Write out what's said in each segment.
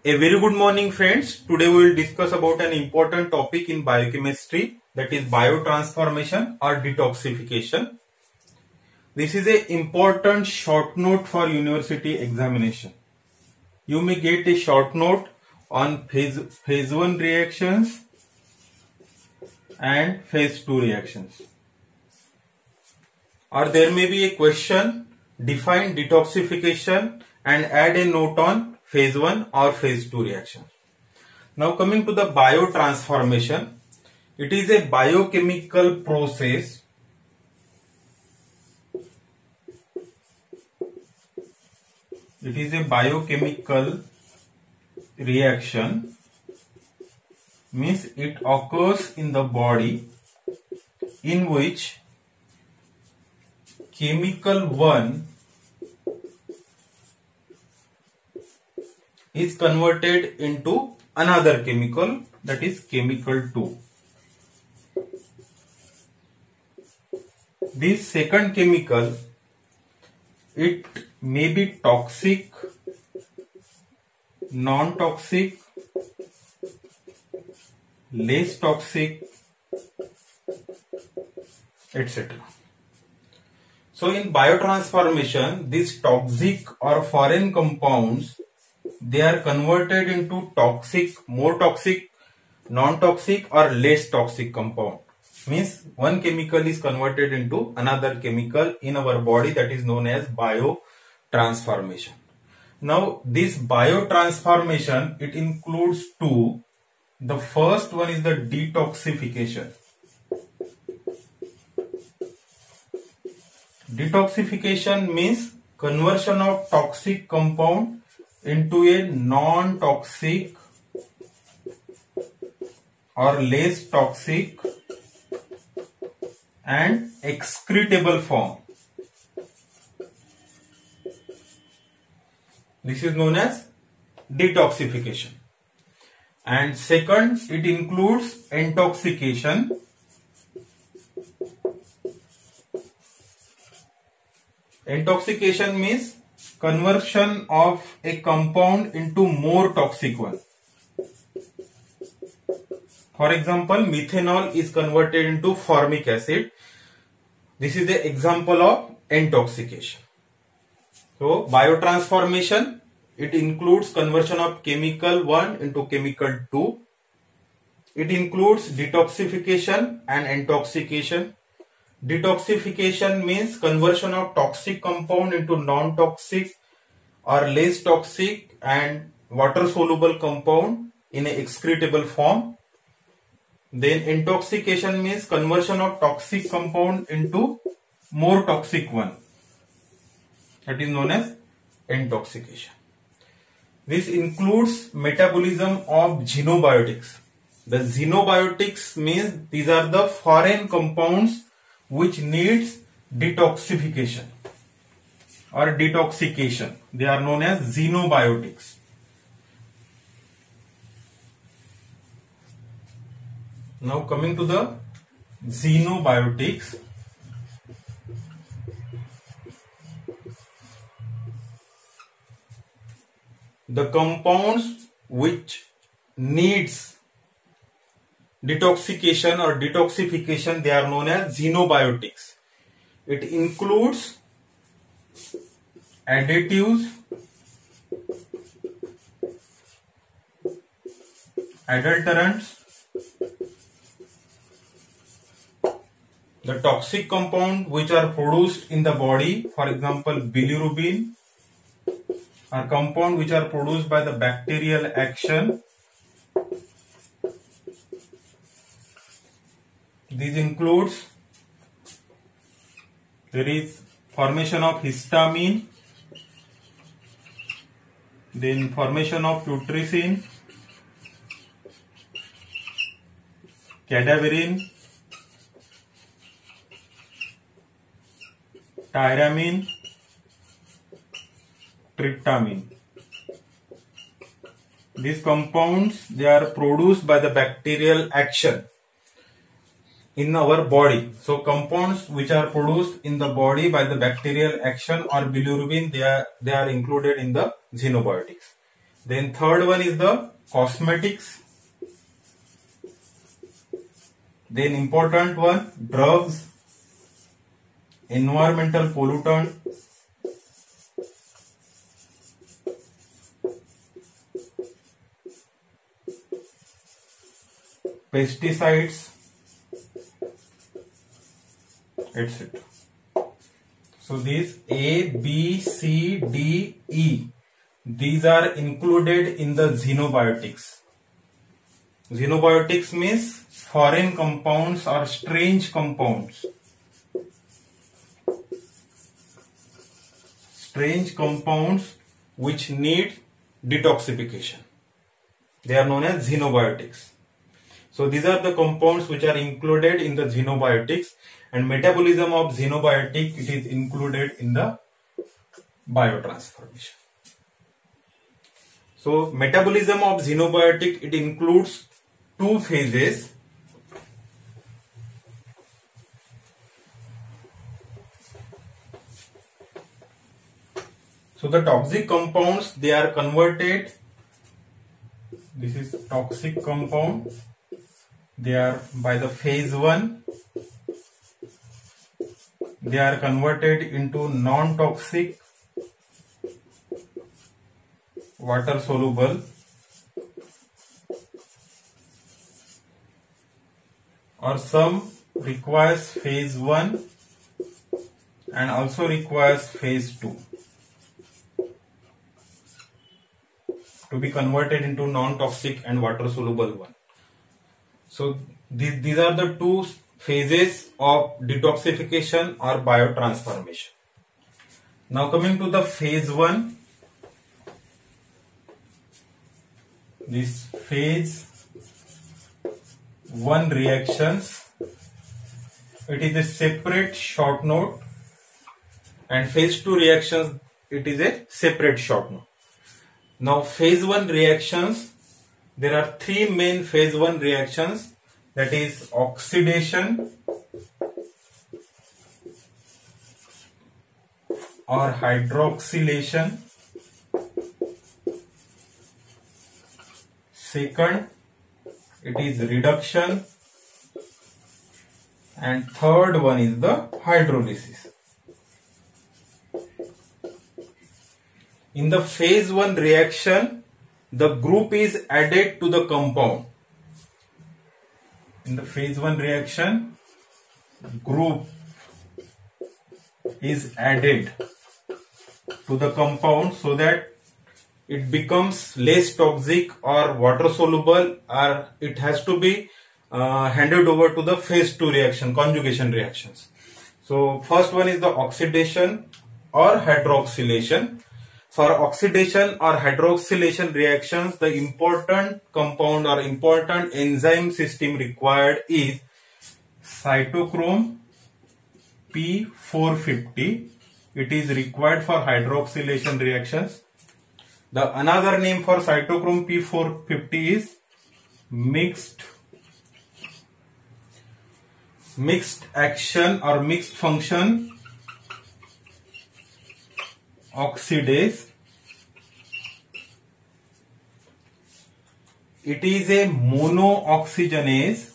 A very good morning, friends. Today we will discuss about an important topic in biochemistry, that is biotransformation or detoxification. This is an important short note for university examination. You may get a short note on phase 1 reactions and phase 2 reactions. Or there may be a question, define detoxification and add a note on phase 1 or phase 2 reaction. Now coming to the biotransformation, it is a biochemical process reaction, means it occurs in the body in which chemical 1 is converted into another chemical, that is chemical 2. This second chemical, it may be toxic, non-toxic, less toxic, etc. So in biotransformation, these toxic or foreign compounds, they are converted into toxic, more toxic, non-toxic or less toxic compound. Means one chemical is converted into another chemical in our body, that is known as biotransformation. Now this biotransformation, it includes two. The first one is the detoxification. Detoxification means conversion of toxic compound into a non-toxic or less toxic and excretable form. This is known as detoxification. And second, it includes intoxication. Intoxication means conversion of a compound into more toxic one. For example, methanol is converted into formic acid. This is the example of intoxication. So biotransformation, it includes conversion of chemical 1 into chemical 2. It includes detoxification and intoxication. Detoxification means conversion of toxic compound into non-toxic or less toxic and water-soluble compound in an excretable form. Then intoxication means conversion of toxic compound into more toxic one. That is known as intoxication. This includes metabolism of xenobiotics. The xenobiotics means these are the foreign compounds which needs detoxification or detoxification. They are known as xenobiotics. Now coming to the xenobiotics. The compounds which needs detoxification or detoxification, they are known as xenobiotics. It includes additives, adulterants, the toxic compound which are produced in the body, for example bilirubin, are compound which are produced by the bacterial action. These includes, there is formation of histamine, then formation of putrescine, cadaverine, tyramine, tryptamine. These compounds, they are produced by the bacterial action in our body. So compounds which are produced in the body by the bacterial action or bilirubin, they are included in the xenobiotics. Then third one is the cosmetics. Then important one, drugs, environmental pollutant, pesticides, etc. So these A, B, C, D, E, these are included in the xenobiotics. Xenobiotics means foreign compounds or strange compounds. Strange compounds which need detoxification. They are known as xenobiotics. So these are the compounds which are included in the xenobiotics, and metabolism of xenobiotic, it is included in the biotransformation. So metabolism of xenobiotic, it includes two phases. So the toxic compounds, they are converted. This is toxic compound. They are by the phase 1. They are converted into non-toxic, water soluble, or some requires phase 1 and also requires phase 2 to be converted into non-toxic and water soluble one. So these are the two phases of detoxification or biotransformation. Now coming to the phase 1, this phase 1 reactions, it is a separate short note, and phase 2 reactions, it is a separate short note. Now phase 1 reactions, there are three main phase 1 reactions, that is oxidation or hydroxylation. Second, it is reduction, and third one is the hydrolysis. In the phase 1 reaction, the group is added to the compound. In the phase 1 reaction, group is added to the compound so that it becomes less toxic or water soluble, or it has to be handed over to the phase 2 reaction, conjugation reactions. So first one is the oxidation or hydroxylation. For oxidation or hydroxylation reactions, the important compound or important enzyme system required is cytochrome P450. It is required for hydroxylation reactions. The another name for cytochrome P450 is mixed action or mixed function oxidase. It is a monooxygenase,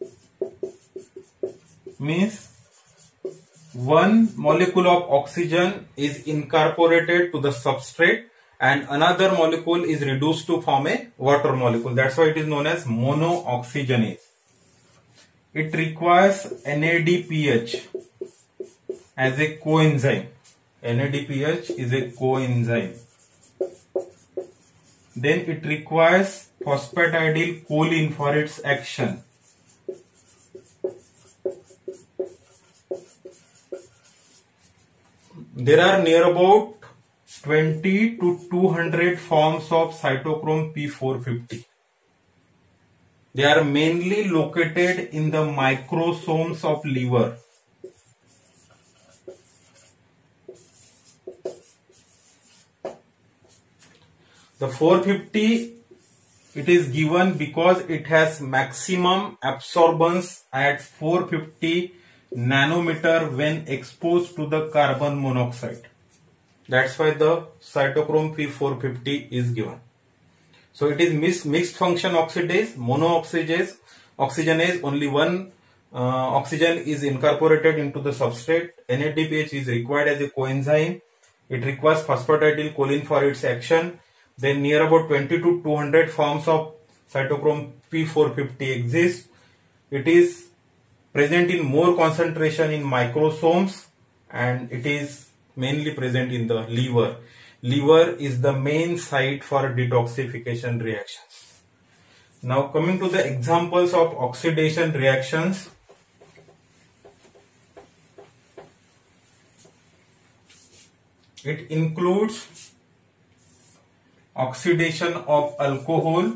means one molecule of oxygen is incorporated to the substrate and another molecule is reduced to form a water molecule. That's why it is known as monooxygenase. It requires NADPH as a coenzyme. NADPH is a coenzyme. Then it requires phosphatidyl choline for its action. There are near about 20 to 200 forms of cytochrome P450. They are mainly located in the microsomes of liver. The 450, it is given because it has maximum absorbance at 450 nanometer when exposed to the carbon monoxide. That's why the cytochrome P450 is given. So it is mixed function oxidase, oxygenase, only one oxygen is incorporated into the substrate. NADPH is required as a coenzyme. It requires phosphatidyl for its action. Then near about 20 to 200 forms of cytochrome P450 exist. It is present in more concentration in microsomes, and it is mainly present in the liver. Liver is the main site for detoxification reactions. Now coming to the examples of oxidation reactions. It includes oxidation of alcohol,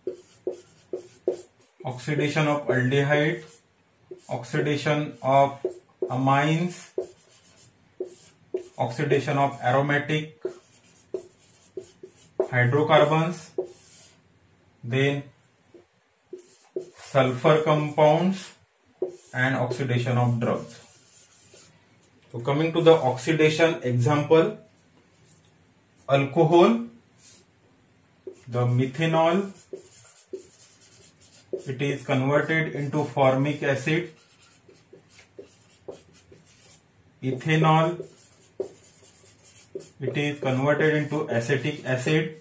oxidation of aldehyde, oxidation of amines, oxidation of aromatic hydrocarbons, then sulfur compounds, and oxidation of drugs. So coming to the oxidation example, alcohol, the methanol, it is converted into formic acid. Ethanol, it is converted into acetic acid.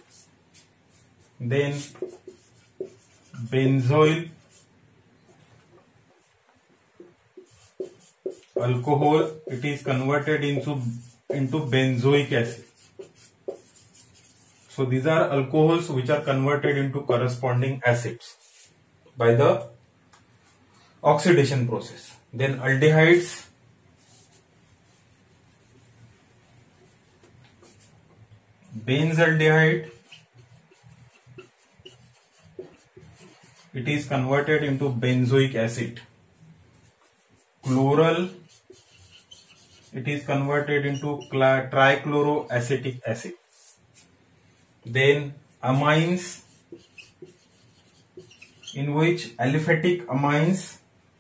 Then benzoyl alcohol, it is converted into benzoic acid. So these are alcohols which are converted into corresponding acids by the oxidation process. Then aldehydes, benzaldehyde, it is converted into benzoic acid. Chloral, it is converted into trichloroacetic acid. Then amines, in which aliphatic amines,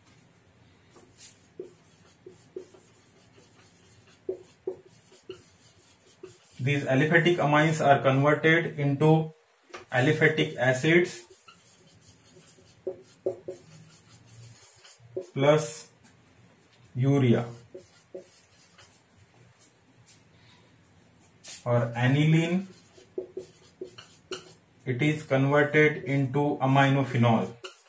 these aliphatic amines are converted into aliphatic acids plus urea. Or aniline, it is converted into aminophenol.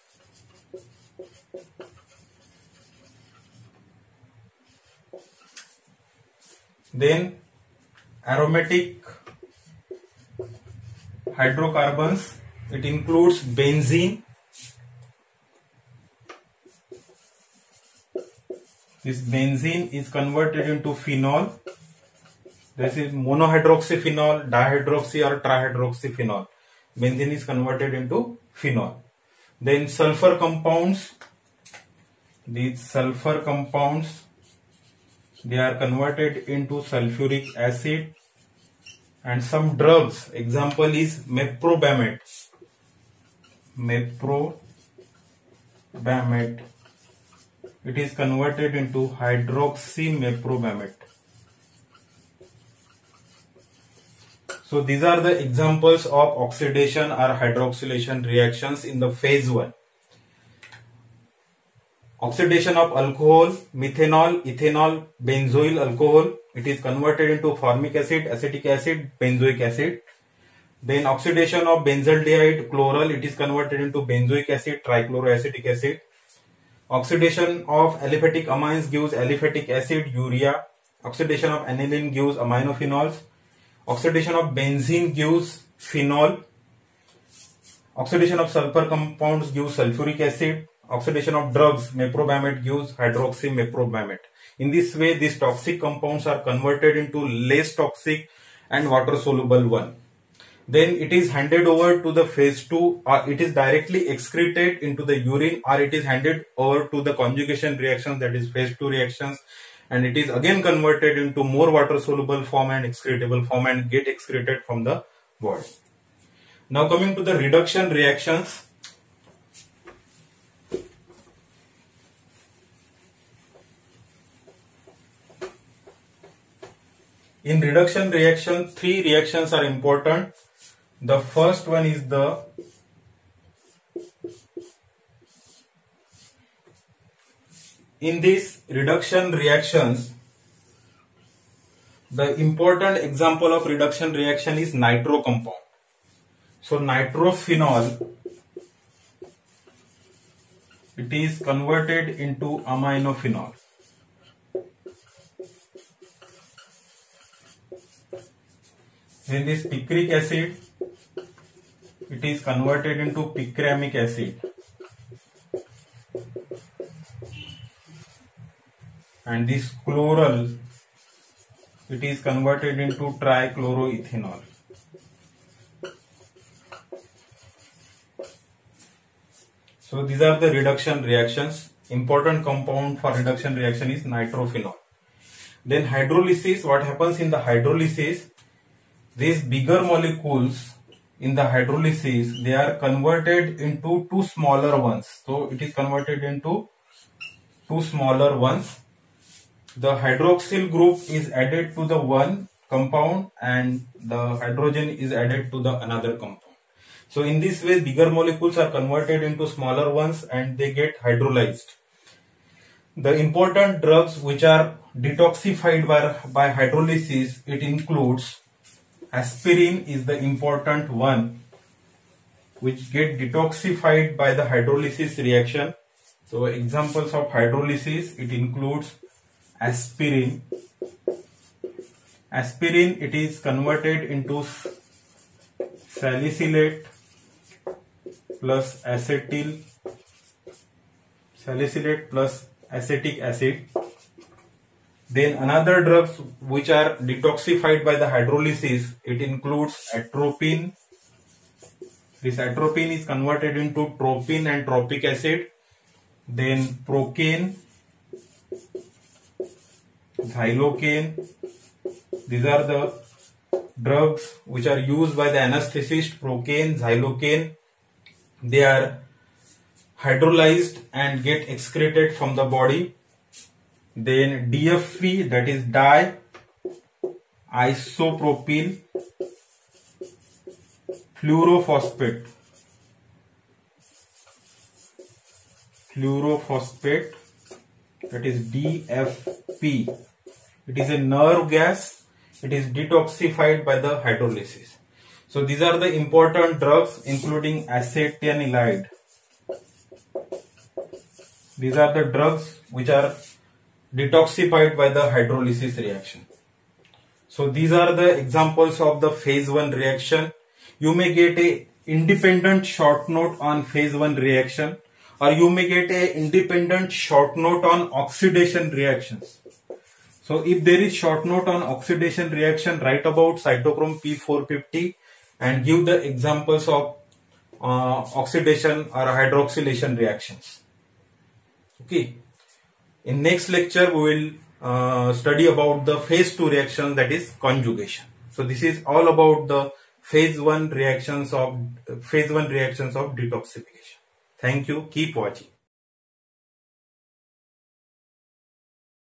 Then aromatic hydrocarbons, it includes benzene. This benzene is converted into phenol. This is monohydroxyphenol, dihydroxy or trihydroxyphenol. Benzene is converted into phenol. Then sulfur compounds. These sulfur compounds, they are converted into sulfuric acid. And some drugs, example is meprobamate. Meprobamate, it is converted into hydroxymeprobamate. So these are the examples of oxidation or hydroxylation reactions in the phase 1. Oxidation of alcohol, methanol, ethanol, benzoyl alcohol, it is converted into formic acid, acetic acid, benzoic acid. Then oxidation of benzaldehyde, chloral, it is converted into benzoic acid, trichloroacetic acid. Oxidation of aliphatic amines gives aliphatic acid, urea. Oxidation of aniline gives aminophenols. Oxidation of benzene gives phenol. Oxidation of sulfur compounds gives sulfuric acid. Oxidation of drugs, meprobamate, gives hydroxymeprobamate. In this way, these toxic compounds are converted into less toxic and water soluble one. Then it is handed over to the phase 2, or it is directly excreted into the urine, or it is handed over to the conjugation reactions, that is phase 2 reactions, and it is again converted into more water soluble form and excretable form and get excreted from the body. Now coming to the reduction reactions. In reduction reaction, 3 reactions are important. The first one is in these reduction reactions, the important example of reduction reaction is nitro compound. So nitrophenol, it is converted into aminophenol. Then this picric acid, it is converted into picramic acid. And this chloral, it is converted into trichloroethanol. So these are the reduction reactions. Important compound for reduction reaction is nitrophenol. Then hydrolysis, what happens in the hydrolysis? These bigger molecules in the hydrolysis, they are converted into two smaller ones. So it is converted into two smaller ones. The hydroxyl group is added to the one compound and the hydrogen is added to the another compound. So in this way, bigger molecules are converted into smaller ones and they get hydrolyzed. The important drugs which are detoxified by hydrolysis, it includes aspirin is the important one which get detoxified by the hydrolysis reaction. So examples of hydrolysis, it includes aspirin. Aspirin, it is converted into salicylate plus salicylate plus acetic acid. Then another drugs which are detoxified by the hydrolysis, it includes atropine. This atropine is converted into tropine and tropic acid. Then procaine, xylocain. These are the drugs which are used by the anesthetist. Procaine, xylocain, they are hydrolyzed and get excreted from the body. Then DFP, that is di-isopropyl fluorophosphate. That is DFP. It is a nerve gas. It is detoxified by the hydrolysis. So these are the important drugs including acetanilide. These are the drugs which are detoxified by the hydrolysis reaction. So these are the examples of the phase 1 reaction. You may get a independent short note on phase 1 reaction, or you may get a independent short note on oxidation reactions. So if there is short note on oxidation reaction, write about cytochrome P450 and give the examples of oxidation or hydroxylation reactions. Okay. In next lecture, we will study about the phase 2 reaction, that is conjugation. So this is all about the phase 1 reactions of detoxification. Thank you. Keep watching.